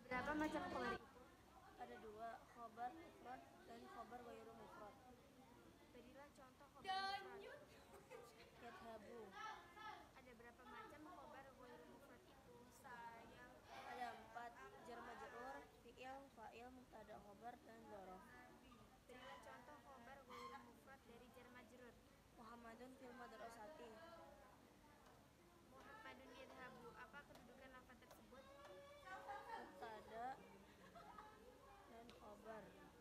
Berapa macam khobar itu? Ada dua, khobar mufrad dan khobar ghairu mufrad. Berilah contoh khobar mufrad. Yadhabu. Ada berapa macam khobar ghairu mufrad itu? Sayang. Ada 4, jar majrur, fi'il, fa'il, mubtada khobar dan dzaraf. Berilah contoh khobar ghairu mufrad dari jar majrur. Muhammadun fil madrasati. Muhammadun yadhabu. Apa kedudukan lafaz tersebut? Mubtada dan khobar.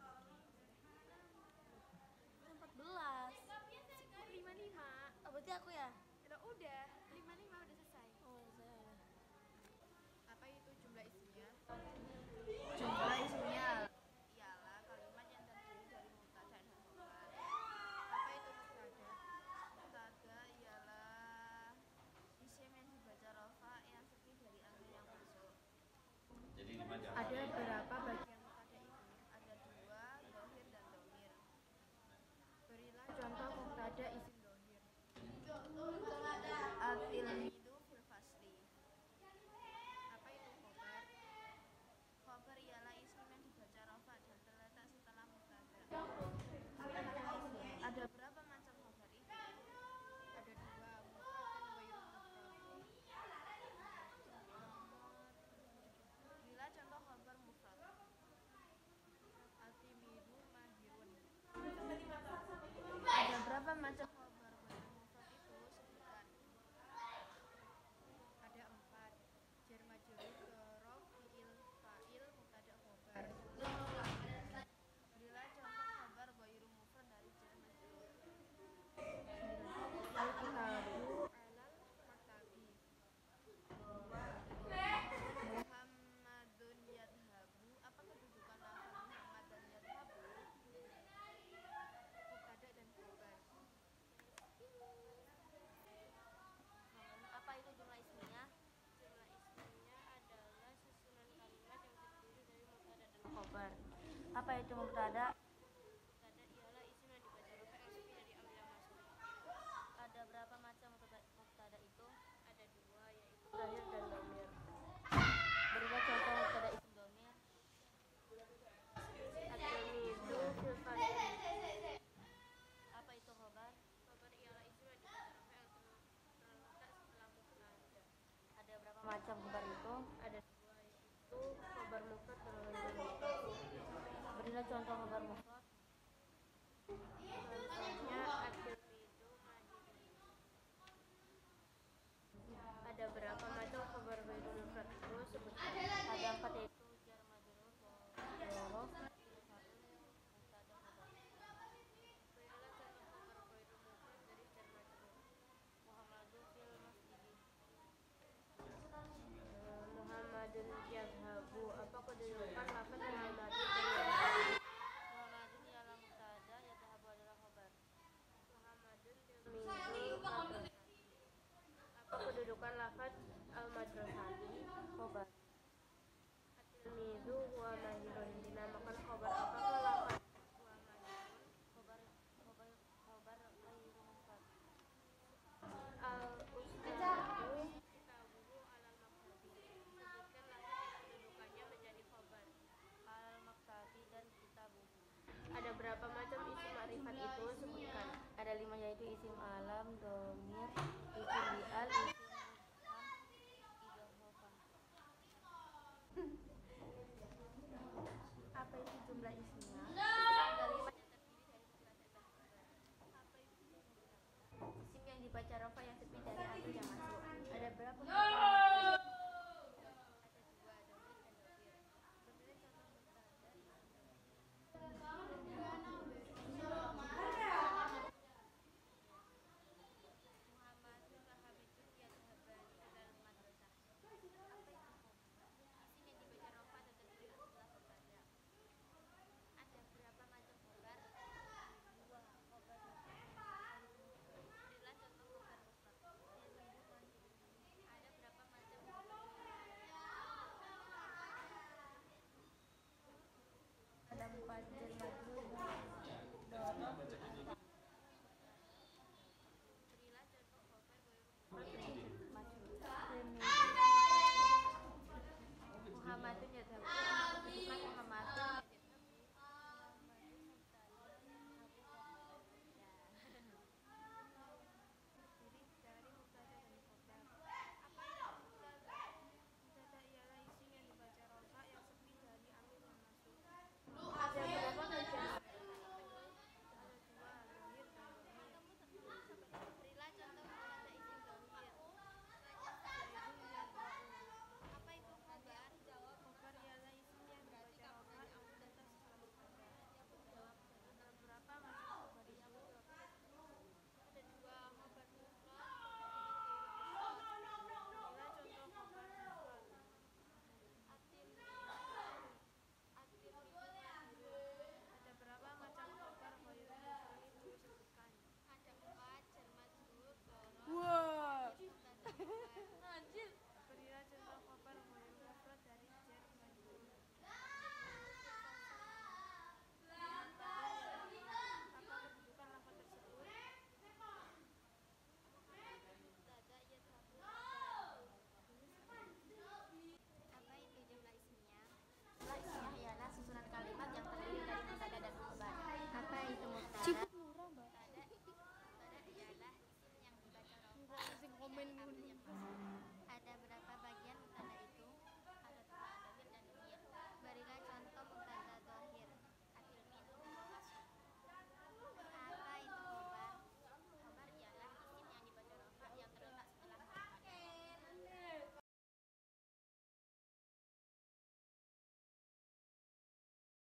14. 55. Oh, berarti aku ya? Udah, 55 udah selesai. Oh, saya ada. Apa itu jumlah isinya? Jumlah isinya Ialah kalimat yang terdiri dari mubtada dan khobar. Apa itu mubtada? Mubtada ialah isim yang dibaca rafa yang terdiri dari amil yang masuk. Jadi 5 jam. Ada berapa bagian mubtada itu? Ada 2, dhohir dan dhamir. Berilah contoh mubtada isim dhohir. At-tilmidu fil fasli. Apa itu khobar? Khobar ialah isim yang dibaca rafa dan terletak setelah mubtada. Ada berapa macam khobar itu? Ada 2, mufrad dan ghairu mufrad. Berilah contoh khobar mufrad. At-tilmidu mahirun. Ada berapa macam khobar ghairu mufrad itu? Sebutkan. Ada 4, jar majrur, dzaraf, fi'il, fa'il, mubtada khobar. Berilah contoh khobar ghairu mufrad dari jar majrur. Al-kitabu alal maktabi. Muhammadun yadhabu. Apa kedudukan lafaz Muhammad dan yadhabu? Mubtada dan khobar. apa itu jumlah isminya? Jumlah isminya adalah susunan kalimat yang terdiri dari mubtada dan Khobar. Apa itu mubtada? mubtada ialah isim yang dibaca rafa yang terdiri dari amil yang masuk. Ada berapa macam mubtada itu? Ada 2, yaitu Zahir dan dhamir. Berilah contoh mubtada isim dhamir. at-tilmidu fil fasli. Apa itu khobar? Khobar ialah isim yang dibaca rafa yang terletak setelah mubtada. Ada berapa macam khobar itu? Ada 2, yaitu khobar mufrad dan ghairu mufrad. Berilah contoh khobar mufrad. Contohnya at-tilmidu mahirun. Ada berapa macam khobar ghairu mufrad itu? Sebutkan. Ada 4, yaitu jar majrur, dzaraf, fi'il, fa'il, mubtada khobar. Berilah contoh khobar ghairu mufrad dari jar majrur. Muhammadun fil masjidi. Muhammadun yadhabu. Apa kedudukan lafaz Muhammadun dan yadhabu? Muhammadun ialah mubtada, yadhabu adalah khobar. Muhammadun tilmidu madrasah. Apa kedudukan lafaz al-madrasati? Khobar. At-tilmidu huwa mahirun. Dinamakan khobar apakah lafaz huwa mahirun? Khobar ghairu mufrad. Al-ustadu kitabuhu alal maktabi. Sebutkan lafaz yang kedudukannya menjadi khobar. Al maktabi dan kitabu. Ada berapa macam isim ma'rifat itu? Sebutkan. Ada 5, yaitu isim alam, dhamir, isim bi'al, isim mubham, idohofah. Apa itu jumlah isim?